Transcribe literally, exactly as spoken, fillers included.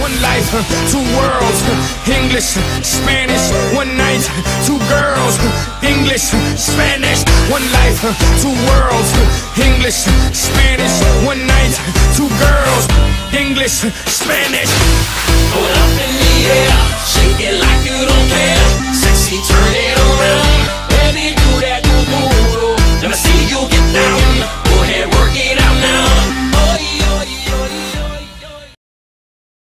one life, two worlds. English, Spanish, one night, two girls. English, Spanish, one life, two worlds. English, Spanish, one night, two girls. English, Spanish. Throw it up in the air.